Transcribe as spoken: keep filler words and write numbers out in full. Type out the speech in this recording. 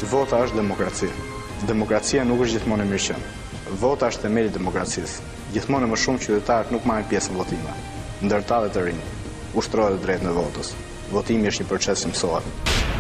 Vota është demokraci. Demokracia nuk është gjithmonë e mirëqenë. Vota është themeli i demokracisë. Gjithmonë më shumë qytetarët nuk marrin pjesë në votime. Ndërta dhe të rinj, ushtrohet drejt në votës. Votimi është një proces që mësohet.